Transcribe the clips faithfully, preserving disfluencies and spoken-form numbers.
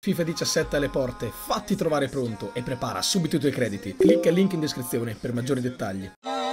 FIFA diciassette alle porte, fatti trovare pronto e prepara subito i tuoi crediti. Clicca il link in descrizione per maggiori dettagli.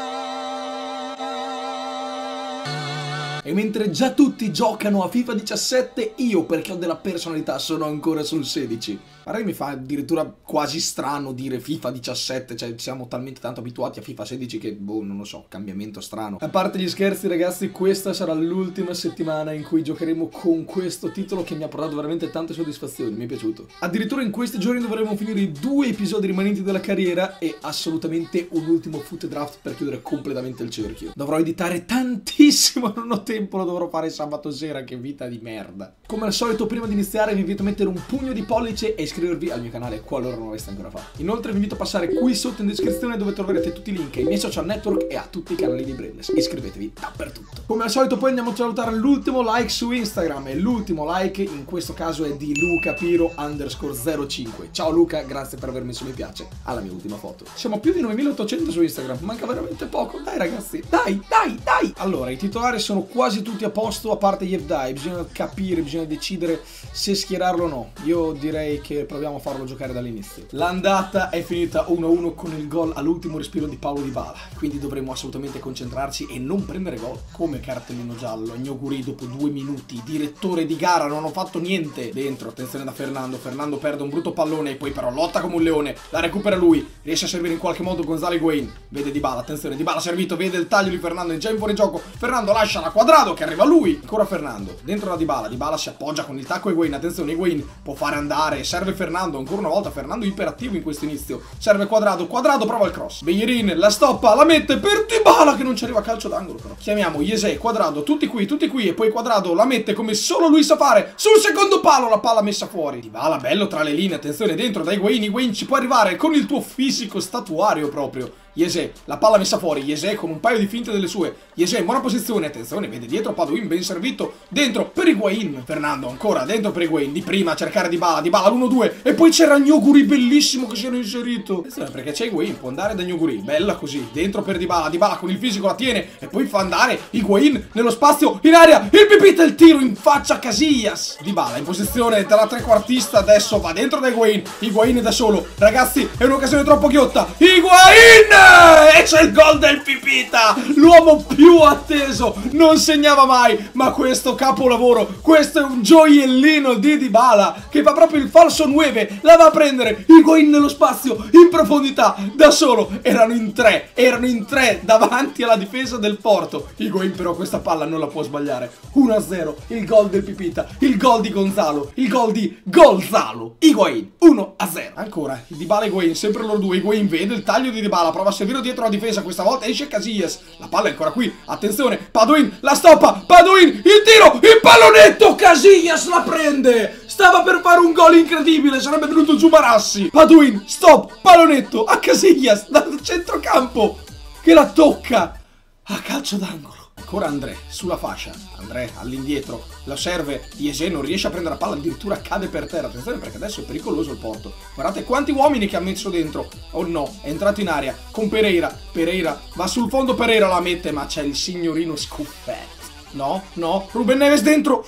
E mentre già tutti giocano a FIFA diciassette, io, perché ho della personalità, sono ancora sul sedici. Guarda che mi fa addirittura quasi strano dire FIFA diciassette, cioè siamo talmente tanto abituati a FIFA sedici che, boh, non lo so, cambiamento strano. A parte gli scherzi ragazzi, questa sarà l'ultima settimana in cui giocheremo con questo titolo che mi ha portato veramente tante soddisfazioni, mi è piaciuto. Addirittura in questi giorni dovremo finire i due episodi rimanenti della carriera e assolutamente un ultimo foot draft per chiudere completamente il cerchio. Dovrò editare tantissimo, non ho tempo, lo dovrò fare sabato sera, che vita di merda. Come al solito, prima di iniziare vi invito a mettere un pugno di pollice e iscrivervi al mio canale qualora non l'aveste ancora fatto. Inoltre vi invito a passare qui sotto in descrizione dove troverete tutti i link ai miei social network e a tutti i canali di Brainless. Iscrivetevi dappertutto. Come al solito poi andiamo a salutare l'ultimo like su Instagram e l'ultimo like in questo caso è di lucapiro underscore zero cinque. Ciao Luca, grazie per aver messo mi piace alla mia ultima foto. Siamo a più di novemilaottocento su Instagram, manca veramente poco. Dai ragazzi, dai, dai, dai. Allora, i titolari sono quasi tutti a posto a parte Yevdai, bisogna capire, bisogna decidere se schierarlo o no. Io direi che proviamo a farlo giocare dall'inizio. L'andata è finita uno a uno con il gol all'ultimo respiro di Paulo Dybala, quindi dovremo assolutamente concentrarci e non prendere gol. Come cartellino giallo, Gnoguri dopo due minuti, direttore di gara, non ho fatto niente. Dentro, attenzione da Fernando, Fernando perde un brutto pallone e poi però lotta come un leone, la recupera lui, riesce a servire in qualche modo Gonzalo Higuain, vede Dybala, attenzione, Dybala servito, vede il taglio di Fernando, è già in fuorigioco, Fernando lascia la Quadrado che arriva lui, ancora Fernando, dentro la Dybala, Dybala si appoggia con il tacco Higuain, attenzione Higuain può fare andare, serve Fernando, ancora una volta Fernando iperattivo in questo inizio, serve Quadrado, Quadrado prova il cross, Bellerin la stoppa, la mette per Dybala che non ci arriva a calcio d'angolo però, chiamiamo Yese, Quadrado, tutti qui, tutti qui e poi Quadrado la mette come solo lui sa fare, sul secondo palo la palla messa fuori, Dybala bello tra le linee, attenzione dentro da Higuain, Higuain ci può arrivare con il tuo fisico statuario proprio, Yese, la palla messa fuori, Yese con un paio di finte delle sue, Yese in buona posizione, attenzione, vede dietro Padoin ben servito, dentro per Higuain, Fernando ancora dentro per Higuain, di prima a cercare Dybala, Dybala l'uno due e poi c'era Gnoguri bellissimo che si era inserito, attenzione perché c'è Higuain, può andare da Gnoguri, bella così, dentro per Dybala, Dybala con il fisico la tiene e poi fa andare Higuain nello spazio, in aria, il pipita il tiro in faccia a Casillas, Dybala in posizione dalla trequartista, adesso va dentro da Higuain, Higuain da solo, ragazzi è un'occasione troppo ghiotta, Higuain! E c'è il gol del Pipita, l'uomo più atteso, non segnava mai, ma questo capolavoro, questo è un gioiellino di Dybala che fa proprio il falso nove, la va a prendere, Higuain nello spazio, in profondità, da solo, erano in tre, erano in tre davanti alla difesa del Porto, Higuain però questa palla non la può sbagliare, uno a zero, il gol del Pipita, il gol di Gonzalo, il gol di Gonzalo, Higuain, uno a zero, ancora, Dybala e Higuain, sempre loro due, Higuain vede il taglio di Dybala, prova a servire dietro la difesa, questa volta esce Casillas, la palla è ancora qui, attenzione, Padoin la stoppa, Padoin il tiro, il pallonetto, Casillas la prende, stava per fare un gol incredibile, sarebbe venuto giù Marassi, Padoin, stop, pallonetto a Casillas dal centrocampo che la tocca a calcio d'angolo. Ancora André sulla fascia, André all'indietro, la serve, Yese non riesce a prendere la palla, addirittura cade per terra, attenzione perché adesso è pericoloso il Porto, guardate quanti uomini che ha messo dentro, oh no, è entrato in aria, con Pereira, Pereira, va sul fondo Pereira, la mette, ma c'è il signorino Scuffet, no, no, Ruben Neves dentro,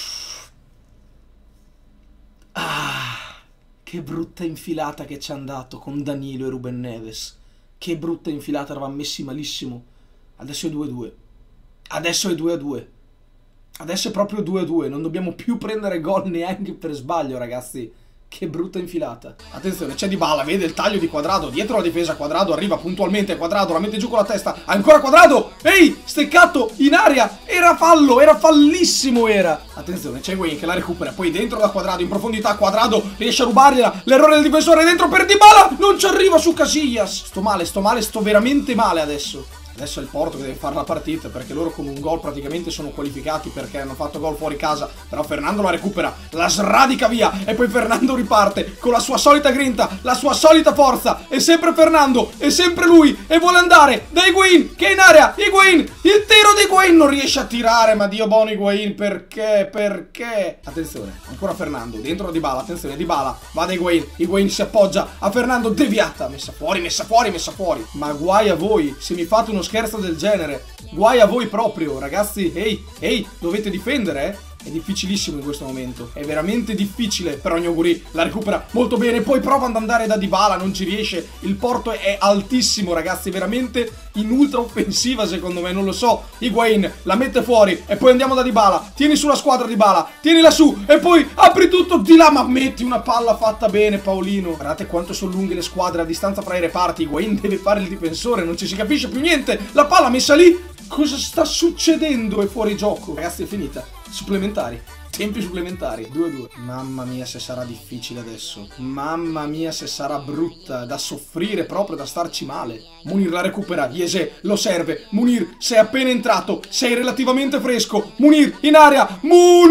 ah, che brutta infilata che ci hanno dato con Danilo e Ruben Neves, che brutta infilata, eravamo messi malissimo, adesso è due a due. Adesso è due a due. Adesso è proprio due a due. Non dobbiamo più prendere gol neanche per sbaglio, ragazzi. Che brutta infilata. Attenzione, c'è Dybala, vede il taglio di Quadrado, dietro la difesa, Quadrado arriva puntualmente, Quadrado la mette giù con la testa, ancora Quadrado, ehi, steccato in aria, era fallo, era fallissimo era. Attenzione, c'è Higuain che la recupera, poi dentro da Quadrado, in profondità, Quadrado riesce a rubargliela, l'errore del difensore dentro per Dybala, non ci arriva su Casillas. Sto male, sto male, sto veramente male adesso. Adesso è il Porto che deve fare la partita perché loro con un gol praticamente sono qualificati perché hanno fatto gol fuori casa. Però Fernando la recupera, la sradica via e poi Fernando riparte con la sua solita grinta, la sua solita forza. È sempre Fernando, è sempre lui e vuole andare da Higuain che è in area. Higuain, il tiro di Higuain non riesce a tirare, ma Dio buono Higuain, perché? Perché? Attenzione, ancora Fernando, dentro Dybala, attenzione, Dybala va da Higuain, Higuain si appoggia a Fernando, deviata, messa fuori, messa fuori, messa fuori. Ma guai a voi se mi fate uno scherzo del genere, guai a voi proprio, ragazzi. Ehi, ehi, dovete difendere, eh? È difficilissimo in questo momento. È veramente difficile. Però Gnoguri la recupera molto bene. Poi prova ad andare da Dybala, non ci riesce. Il porto è altissimo, ragazzi. Veramente in ultra offensiva, secondo me. Non lo so. Higuain la mette fuori. E poi andiamo da Dybala. Tieni sulla squadra Dybala. Tienila su. E poi apri tutto di là. Ma metti una palla fatta bene, Paolino. Guardate quanto sono lunghe le squadre a distanza fra i reparti. Higuain deve fare il difensore. Non ci si capisce più niente. La palla messa lì. Cosa sta succedendo? È fuori gioco. Ragazzi, è finita. Supplementari. Tempi supplementari. due a due. Mamma mia se sarà difficile adesso. Mamma mia se sarà brutta. Da soffrire proprio, da starci male. Munir la recupera. Iese lo serve. Munir, sei appena entrato. Sei relativamente fresco. Munir in area.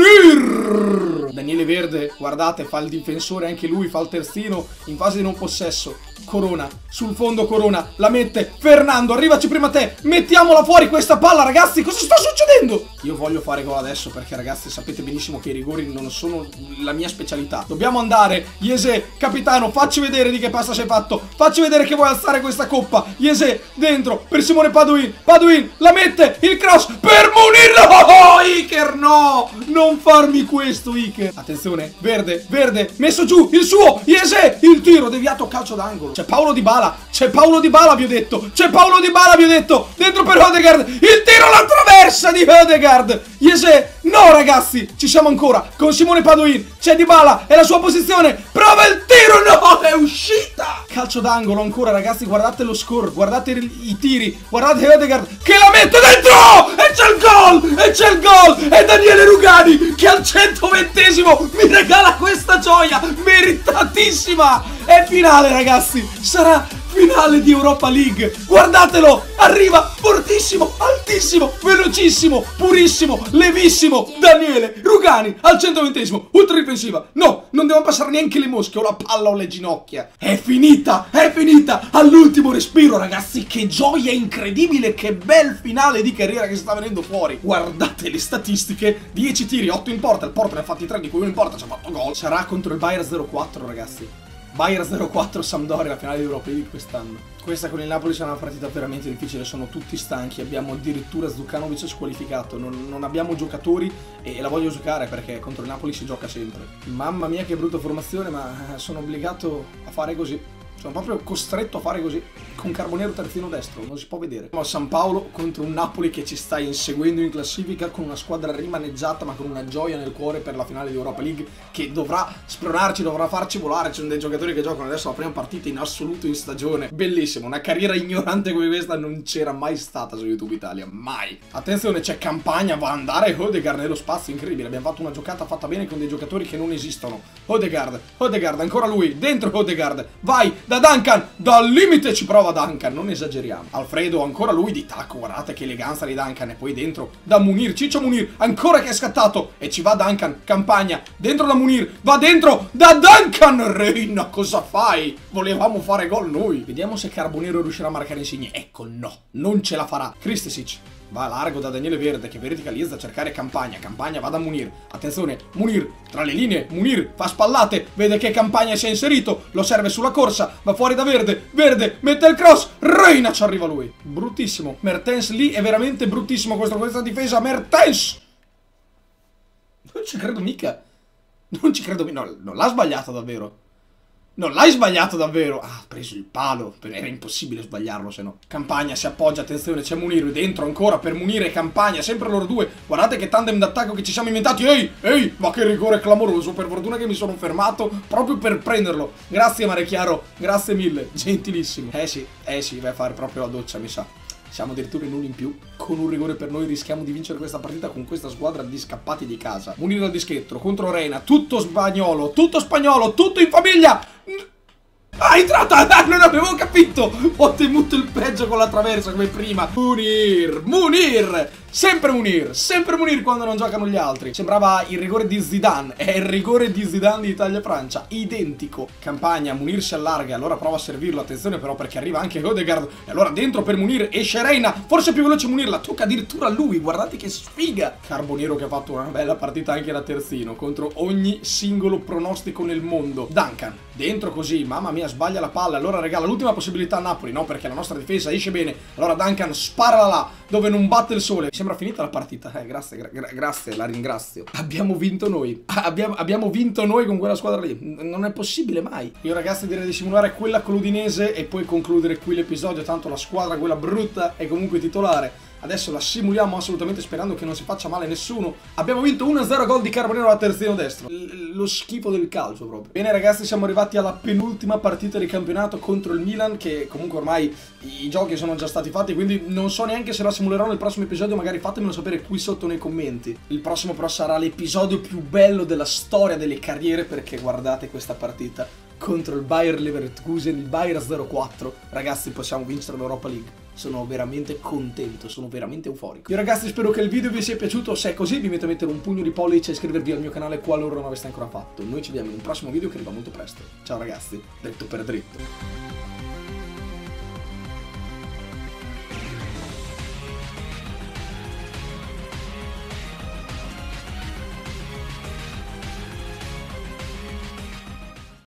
Munir! Daniele Verde, guardate, fa il difensore anche lui. Fa il terzino in fase di non possesso. Corona, sul fondo Corona, la mette. Fernando, arrivaci prima te. Mettiamola fuori questa palla, ragazzi. Cosa sta succedendo? Io voglio fare gol adesso perché, ragazzi, sapete benissimo che i rigori non sono la mia specialità. Dobbiamo andare. Iese, capitano, facci vedere di che pasta sei fatto. Facci vedere che vuoi alzare questa coppa. Iese, dentro, per Simone Padoin. Padoin, la mette. Il cross per Munir. Oh, Iker, no. Non farmi questo, Iker. Attenzione, Verde, Verde, messo giù, il suo. Iese, il tiro, deviato, calcio d'angolo. C'è Paolo Dybala, c'è Paolo Dybala vi ho detto, c'è Paolo Dybala vi ho detto, dentro per Odegaard, il tiro alla traversa di Odegaard, Iese, no ragazzi, ci siamo ancora, con Simone Padoin, c'è Dybala, è la sua posizione, prova il tiro, no, è uscita, calcio d'angolo ancora ragazzi, guardate lo score, guardate i tiri, guardate Odegaard che la mette dentro, e c'è il gol, e c'è il gol, è Daniele Rugani che al centoventesimo mi regala questa gioia, meritatissima. È finale ragazzi, sarà finale di Europa League. Guardatelo, arriva fortissimo, altissimo, velocissimo, purissimo, levissimo Daniele Rugani al centoventesimo, ultra difensiva. No, non devono passare neanche le mosche o la palla o le ginocchia. È finita, è finita, all'ultimo respiro ragazzi. Che gioia incredibile, che bel finale di carriera che si sta venendo fuori. Guardate le statistiche, dieci tiri, otto in porta. Il Porto ne ha fatti tre, di cui uno in porta ci ha fatto gol. Sarà contro il Bayer zero quattro ragazzi. Bayer zero quattro Sampdoria, la finale di Europa League quest'anno. Questa con il Napoli sarà una partita veramente difficile, sono tutti stanchi, abbiamo addirittura Zdukanovic squalificato, non, non abbiamo giocatori e la voglio giocare perché contro il Napoli si gioca sempre. Mamma mia che brutta formazione, ma sono obbligato a fare così. Sono proprio costretto a fare così, con Carbonero terzino destro, non si può vedere. A San Paolo contro un Napoli che ci sta inseguendo in classifica, con una squadra rimaneggiata ma con una gioia nel cuore per la finale di Europa League, che dovrà spronarci, dovrà farci volare. Ci sono dei giocatori che giocano adesso la prima partita in assoluto in stagione. Bellissimo, una carriera ignorante come questa non c'era mai stata su YouTube Italia, mai. Attenzione, c'è Campagna, va a andare Odegaard nello spazio, incredibile. Abbiamo fatto una giocata fatta bene con dei giocatori che non esistono. Odegaard, Odegaard, ancora lui, dentro Odegaard, vai! Da Duncan, dal limite ci prova Duncan, non esageriamo. Alfredo, ancora lui di tacco, guardate che eleganza di Duncan. E poi dentro da Munir, Ciccio Munir, ancora che è scattato. E ci va Duncan, Campagna, dentro da Munir, va dentro da Duncan. Reina, cosa fai? Volevamo fare gol noi. Vediamo se Carbonero riuscirà a marcare Insigne. Ecco, no, non ce la farà. Kristesic va largo da Daniele Verde che verticalizza a cercare Campagna. Campagna va da Munir. Attenzione, Munir tra le linee. Munir fa spallate. Vede che Campagna si è inserito. Lo serve sulla corsa. Va fuori da Verde. Verde mette il cross. Reina ci arriva lui. Bruttissimo. Mertens lì è veramente bruttissimo questo, questa difesa. Mertens. Non ci credo mica. Non ci credo mica. No, non l'ha sbagliato davvero. Non l'hai sbagliato davvero. Ah, ha preso il palo. Era impossibile sbagliarlo se no. Campagna si appoggia, attenzione, c'è Munir dentro ancora per Munir e Campagna. Sempre loro due. Guardate che tandem d'attacco che ci siamo inventati. Ehi, ehi, ma che rigore clamoroso. Per fortuna che mi sono fermato proprio per prenderlo. Grazie Marechiaro, grazie mille. Gentilissimo. Eh sì, eh sì, vai a fare proprio la doccia, mi sa. Siamo addirittura in uno in più. Con un rigore per noi rischiamo di vincere questa partita con questa squadra di scappati di casa. Munir al dischetto contro Reina. Tutto spagnolo, tutto spagnolo, tutto in famiglia. Ah, è entrata! Ah, non avevo capito! Ho temuto il peggio con la traversa come prima. Munir! Munir! Sempre Munir! Sempre Munir quando non giocano gli altri. Sembrava il rigore di Zidane. È il rigore di Zidane di Italia-Francia. Identico. Campagna, Munir si allarga. Allora prova a servirlo. Attenzione però perché arriva anche Odegaard. E allora dentro per Munir. Esce Reina. Forse più veloce Munir. La tocca addirittura a lui. Guardate che sfiga. Carbonero che ha fatto una bella partita anche da terzino. Contro ogni singolo pronostico nel mondo. Duncan. Dentro così. Mamma mia. Rafinha sbaglia la palla, allora regala l'ultima possibilità a Napoli, no, perché la nostra difesa esce bene. Allora Duncan spara là, dove non batte il sole. Mi sembra finita la partita, eh, grazie, gra gra grazie, la ringrazio. Abbiamo vinto noi, abbiamo, abbiamo vinto noi con quella squadra lì, N non è possibile mai. Io ragazzi direi di simulare quella con l'Udinese e poi concludere qui l'episodio, tanto la squadra, quella brutta, è comunque titolare. Adesso la simuliamo assolutamente sperando che non si faccia male nessuno. Abbiamo vinto uno a zero, gol di Carbonero a terzino destro. L lo schifo del calcio proprio. Bene ragazzi, siamo arrivati alla penultima partita di campionato contro il Milan, che comunque ormai i giochi sono già stati fatti, quindi non so neanche se la simulerò nel prossimo episodio, magari fatemelo sapere qui sotto nei commenti. Il prossimo però sarà l'episodio più bello della storia delle carriere, perché guardate questa partita contro il Bayer Leverkusen, il Bayer zero quattro. Ragazzi, possiamo vincere l'Europa League. Sono veramente contento, sono veramente euforico. Io ragazzi spero che il video vi sia piaciuto, se è così vi metto a mettere un pugno di pollice e iscrivervi al mio canale qualora non l'aveste ancora fatto. Noi ci vediamo in un prossimo video che arriva molto presto. Ciao ragazzi, dritto per dritto.